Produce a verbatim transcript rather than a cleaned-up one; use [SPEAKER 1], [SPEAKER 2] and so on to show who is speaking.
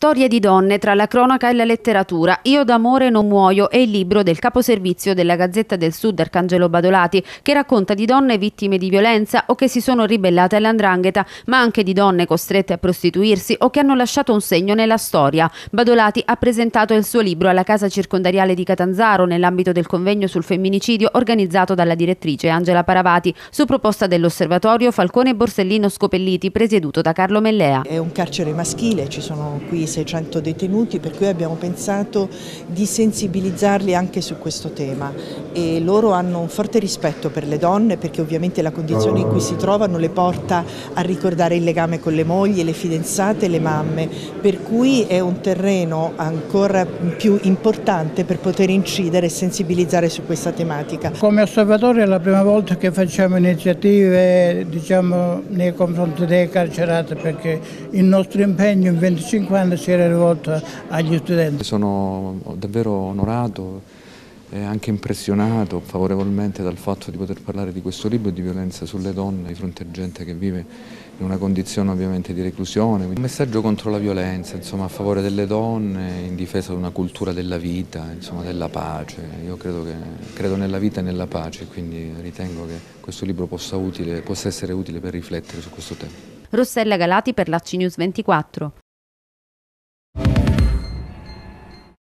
[SPEAKER 1] Storie di donne tra la cronaca e la letteratura. Io d'amore non muoio è il libro del caposervizio della Gazzetta del Sud Arcangelo Badolati, che racconta di donne vittime di violenza o che si sono ribellate all'andrangheta, ma anche di donne costrette a prostituirsi o che hanno lasciato un segno nella storia. Badolati ha presentato il suo libro alla Casa Circondariale di Catanzaro nell'ambito del convegno sul femminicidio organizzato dalla direttrice Angela Paravati, su proposta dell'Osservatorio Falcone Borsellino Scopelliti, presieduto da Carlo Mellea.
[SPEAKER 2] È un carcere maschile, ci sono qui seicento detenuti, per cui abbiamo pensato di sensibilizzarli anche su questo tema, e loro hanno un forte rispetto per le donne, perché ovviamente la condizione in cui si trovano le porta a ricordare il legame con le mogli, le fidanzate e le mamme, per cui è un terreno ancora più importante per poter incidere e sensibilizzare su questa tematica.
[SPEAKER 3] Come osservatorio è la prima volta che facciamo iniziative, diciamo, nei confronti dei carcerati, perché il nostro impegno in venticinque anni si era rivolto agli studenti.
[SPEAKER 4] Sono davvero onorato e anche impressionato favorevolmente dal fatto di poter parlare di questo libro di violenza sulle donne di fronte a gente che vive in una condizione ovviamente di reclusione. Un messaggio contro la violenza, insomma, a favore delle donne, in difesa di una cultura della vita, insomma, della pace. Io credo, che, credo nella vita e nella pace, quindi ritengo che questo libro possa, utile, possa essere utile per riflettere su questo tema.
[SPEAKER 1] Rossella Galati per l'A C I News ventiquattro.